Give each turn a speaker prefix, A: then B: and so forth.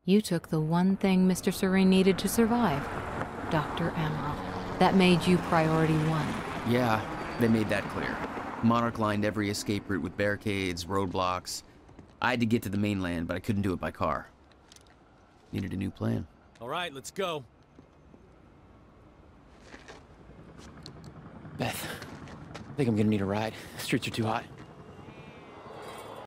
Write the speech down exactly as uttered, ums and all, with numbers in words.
A: You took the one thing Mister Serene needed to survive, Doctor Amaral. That made you priority one.
B: Yeah, they made that clear. Monarch lined every escape route with barricades, roadblocks. I had to get to the mainland, but I couldn't do it by car. Needed a new plan.
C: All right, let's go.
D: Beth, I think I'm gonna need a ride. The streets are too hot.